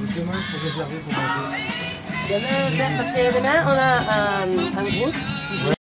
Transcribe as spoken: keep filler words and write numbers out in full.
demain pour réserver pour manger? Demain, parce que demain, on a un, un groupe.